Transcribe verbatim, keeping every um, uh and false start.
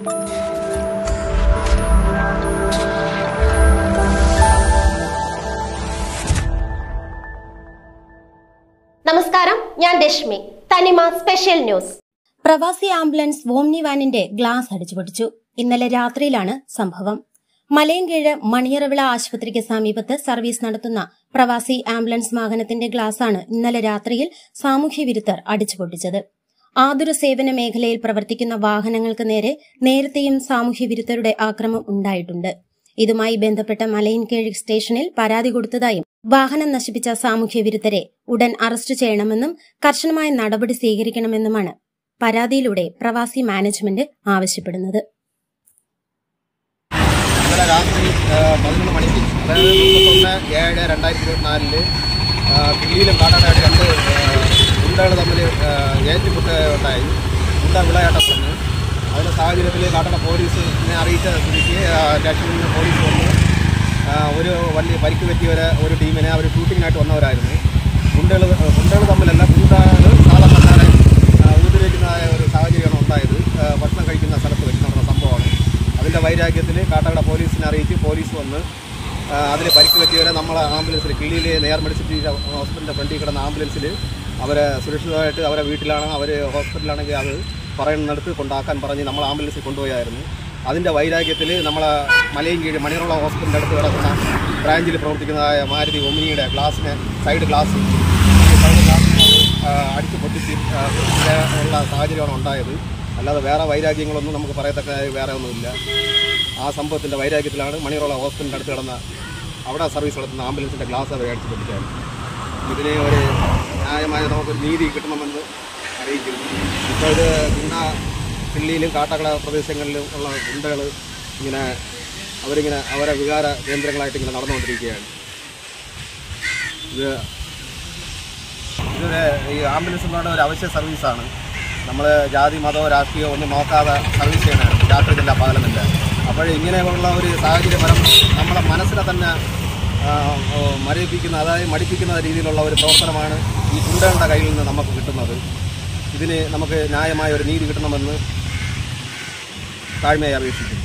നമസ്കാരം, ഞാൻ Rashmi. Thanima special news. പ്രവാസി ആംബുലൻസ് വോംനി വാനിന്റെ ഗ്ലാസ് അടിച്ചുപൊട്ടിച്ചു. ഇന്നലെ രാത്രിയിലാണ് സംഭവം. മലയൻകീഴ് മണിയറവിള ആശുപത്രിക്ക് സമീപത്ത് സർവീസ് നടത്തുന്ന പ്രവാസി ആംബുലൻസ് വാഹനത്തിന്റെ ഗ്ലാസാണ് ഇന്നലെ രാത്രിയിൽ സാമൂഹ്യവിരുദ്ധർ അടിച്ചുപൊട്ടിച്ചത്. ആതുര സേവന മേഖലയിൽ പ്രവർത്തിക്കുന്ന വാഹനങ്ങൾക്ക് നേരെ നേരത്തെയും സാമൂഹ്യവിരുദ്ധരുടെ ആക്രമണം ഉണ്ടായിട്ടുണ്ട്. ഇതുമായി ബന്ധപ്പെട്ട മലയൻകീഴ് സ്റ്റേഷനിൽ പരാതി കൊടുത്തതായും വാഹനം നശിപ്പിച്ച സാമൂഹ്യവിരുദ്ധരെ ഉടൻ അറസ്റ്റ് ചെയ്യണമെന്നും കർശനമായ നടപടി സ്വീകരിക്കണമെന്നുമാണ് പരാതിയിലൂടെ പ്രവാസി മാനേജ്മെന്റ് ആവശ്യപ്പെടുന്നത്. രാത്രി പതിനൊന്ന് മണിക്ക് അതായത് മുപ്പത്തൊന്ന് ഏഴ് രണ്ടായിരത്തി ഇരുപത്തിനാലില് ദില്ലിയിലും കാട്ടാനായിട്ട് രണ്ട് ഗുണ്ടകൾ തമ്മിൽ ഏറ്റുമുട്ട് ഉണ്ടായി. ഗുണ്ട വിളയാട്ടം തന്നെ. അതിൻ്റെ സാഹചര്യത്തിൽ കാട്ടാന പോലീസിനെ അറിയിച്ച സ്ഥിതിക്ക് സ്റ്റേഷനിൽ നിന്ന് പോലീസ് വന്ന് ഒരു വലിയ പരിക്ക് പറ്റിയവരെ ഒരു ടീമിനെ അവർ ഷൂട്ടിങ്ങിനായിട്ട് വന്നവരായിരുന്നു. ഗുണ്ടകൾ ഗുണ്ടകൾ തമ്മിലല്ല, ഗുണ്ടകൾ സാധാരണക്കാരെ ഉപദ്രവിക്കുന്നതായ ഒരു സാഹചര്യമാണ് ഉണ്ടായത്. ഭക്ഷണം കഴിക്കുന്ന സ്ഥലത്ത് വെച്ച് നടന്ന സംഭവമാണ്. അതിൻ്റെ വൈരാഗ്യത്തിൽ കാട്ടാക്കട പോലീസിനെ അറിയിച്ച് പോലീസ് വന്ന് അതിൽ പരിക്ക് പറ്റിയവരെ നമ്മളെ ആംബുലൻസിൽ കിള്ളിയിലെ നെയർ മെഡിസിറ്റി ഹോസ്പിറ്റലിൻ്റെ ഫ്രണ്ടിൽ കിടന്ന ആംബുലൻസിൽ അവരെ സുരക്ഷിതമായിട്ട് അവരെ വീട്ടിലാണ്, അവർ ഹോസ്പിറ്റലാണെങ്കിൽ അത് പറയുന്നിടത്ത് കൊണ്ടാക്കാൻ പറഞ്ഞ് നമ്മൾ ആംബുലൻസിൽ കൊണ്ടുപോയായിരുന്നു. അതിൻ്റെ വൈരാഗ്യത്തിൽ നമ്മളെ മലയൻകീഴ് മണിയറവിള ഹോസ്പിറ്റലിൻ്റെ അടുത്ത് കിടക്കുന്ന ബ്രാഞ്ചിൽ പ്രവർത്തിക്കുന്നതായ മാരുതി ഒമിനിയുടെ ഗ്ലാസിന് സൈഡ് ഗ്ലാസ് സൈഡ് ഗ്ലാസ് അടിച്ച് പൊട്ടിച്ച് ഉള്ള സാഹചര്യമാണ് ഉണ്ടായത്. അല്ലാതെ വേറെ വൈരാഗ്യങ്ങളൊന്നും നമുക്ക് പറയത്തക്ക വേറെ ഒന്നുമില്ല. ആ സംഭവത്തിൻ്റെ വൈരാഗ്യത്തിലാണ് മണിയറവിള ഹോസ്പിറ്റലിൻ്റെ അടുത്ത് കിടന്ന അവിടെ സർവീസ് നടത്തുന്ന ആംബുലൻസിൻ്റെ ഗ്ലാസ് അവർ അടിച്ച് പൊട്ടിച്ചാണ്. ഇതിനെ ഒരു ന്യായമായ നമുക്കൊരു നീതി കിട്ടണമെന്ന് അറിയിക്കുന്നു. ഇപ്പോൾ ഇത് ഗുണ്ട ദില്ലിയിലും കാട്ടാക്കട പ്രദേശങ്ങളിലും ഉള്ള ഗുണ്ടകൾ ഇങ്ങനെ അവരിങ്ങനെ അവരെ വികാര കേന്ദ്രങ്ങളായിട്ട് ഇങ്ങനെ നടന്നുകൊണ്ടിരിക്കുകയാണ്. ഇത് ഇതൊരു ഈ ആംബുലൻസ് എന്ന് പറഞ്ഞ ഒരു അവശ്യ സർവീസാണ്. നമ്മൾ ജാതി മതമോ രാഷ്ട്രീയമോ ഒന്നും നോക്കാതെ സർവീസ് ചെയ്യണമാണ്, രാത്രിയില്ല പകലമില്ല. അപ്പോൾ ഇങ്ങനെയുള്ള ഒരു സാഹചര്യം നമ്മളെ മനസ്സിനെ തന്നെ മരവിപ്പിക്കുന്ന, അതായത് മടിപ്പിക്കുന്ന രീതിയിലുള്ള ഒരു പ്രവർത്തനമാണ് ഈ ഗുണ്ടകളുടെ കയ്യിൽ നിന്ന് നമുക്ക് കിട്ടുന്നത്. ഇതിന് നമുക്ക് ന്യായമായ ഒരു നീതി കിട്ടണമെന്ന് താഴ്മയായി അപേക്ഷിക്കുന്നു.